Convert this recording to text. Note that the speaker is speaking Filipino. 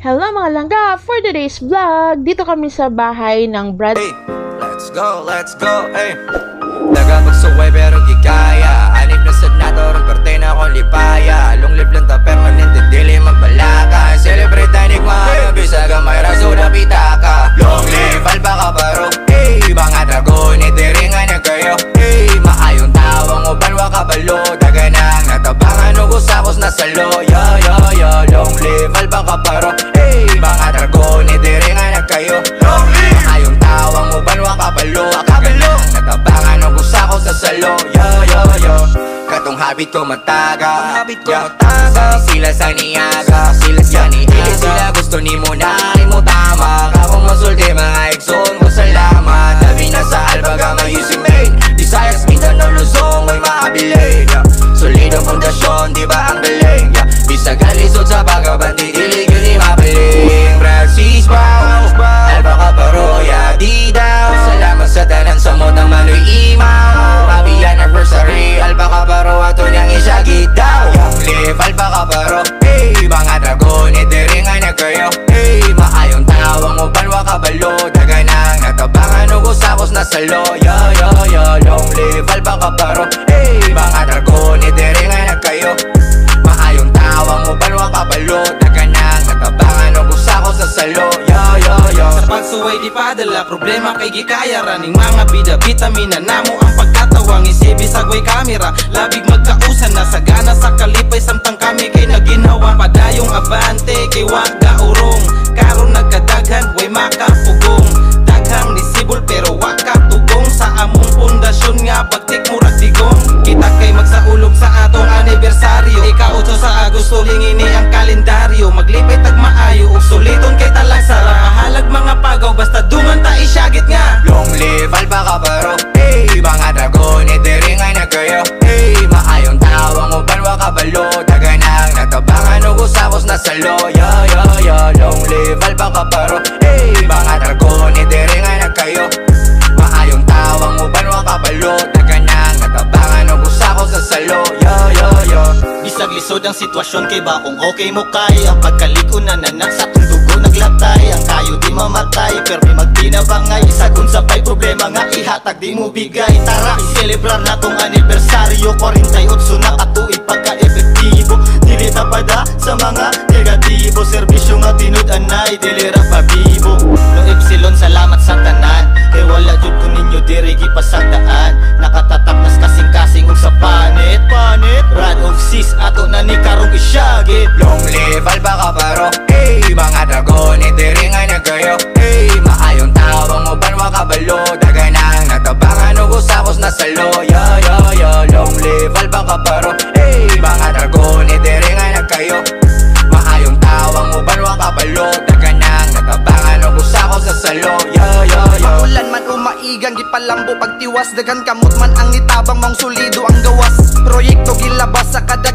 Hello mga langga! For today's vlog, dito kami sa bahay ng Brad. Hey, let's go, hey. Dagang magsuway pero di kaya. Anip na sa natorong parte na akong lipaya. Long live lang ta permanente, dili magbalaka. Celebrate tanig mga bisaga, may raso na pitaka. Long live, alba ka paro. Hey, mga dragon, itiringan na kayo. Hey, maayong tawang uban, wakabalo. Daganang natabangan, ugusakos na salo. Yo, yo, yo, long live, alba ka paro. Hey, mga dragon, itiringan na kayo. Long live, maayong tawang uban, wakabalo. Daganang natabangan, ugusakos na salo. Yo, yo, yo. Katong habit ko mataga, sila sa niyaga, sila sa niyaga. Sila gusto ni mo na mo tama. Kapag masulti mga exon ko salamat. Tabi na sa albaga may using main. Desires Mindanao Luzon may makabili. Solidong pundasyon, di ba ang galing? Bisag alisod sa bagabandi, ilig yun ni mapiling. Praxis Brown, alba ka paroya, di daw. Salamat sa tanan sa modang maloy imaw. Happy anniversary, alba ka paro ato niyang isagid daw. Young live, alba ka paro. Hey, mga dragon, itiringan na kayo. Hey, maayong tawang uban, wakabalo. Daganang natabangan, ugusakos na salo. Yo, yo, yo, long live, alba ka paro. Hey, mga dragon, itiringan na kayo. Maayong tawang uban, wakabalo. Daganang natabangan, ugusakos na salo. Yo, yo, yo. Sa pagsuway di padala, problema kay gikaya. Raning mga bida, vitamina namo ang pagkatawang isibi sagway kamera. Labig magkausan na sagana sa kalipay. Samtang kami kay naginhawa padayong abante kay waga urong. Karon nagkadaghan, way makapugong. Daghang nisibol pero waka tugong. Sa among pundasyon nga bagtik murag digong. Kita kay magsaulog sa atong anibersaryo. Ika-8 sa Agosto lingini ang kalendaryo. Maglipay tag maayo ug suliton kay talang sara. Mahalag mga pagaw basta dungan ta isyagit nga. Long live, alba ka paro. Hey, mga dragon, itiringan na kayo. Hey, maayong tawang uban, wakabalo. Daganang natabangan, ugusakos na salo. Yo, yo, yo, long live, alba ka paro. Hey, mga dragon, itiringan na kayo. Maayong tawang uban, wakabalo. Daganang natabangan, ugusakos na salo. Yo, yo, yo. Bisag lisod ang sitwasyon kay ba kung okay mo kay. Ang pagkaliko na nanak sa kong dugo naglatay. Ang kayo di mamatay pero may magtinabangay. Isagun sa pay problema nga ihatag di mo bigay. Tara i-celebrar na tong anibersaryo. 48 na katuig pagka-efektibo. Dili tapada sa mga negatibo. Serbisyo nga tinud-anay dili ra pabibo. No Epsilon salamat sa tanan. Kay wala jud ko ninyo diri gipasagdaan. Nakatatak nas kasing-kasing ug sa panit. Rad og sis ato na ni karong isyagit. Long live, alba ka paro. Hey, mga dragon, itiringan na kayo. Hey, maayong tawang uban, wakabalo. Daganang natabangan, ugusakos na salo. Yo, yo, yo, long live, alba ka paro. Hey, mga dragon, itiringan na kayo. Maayong tawang uban, wakabalo. Daganang natabangan, ugusakos na salo. Yo, yo, yo. Ulan man umaigang gipalambo pagtiwas. Daghan kamot man ang nitabang mong solido ang gawas. Proyekto gilabas sa kada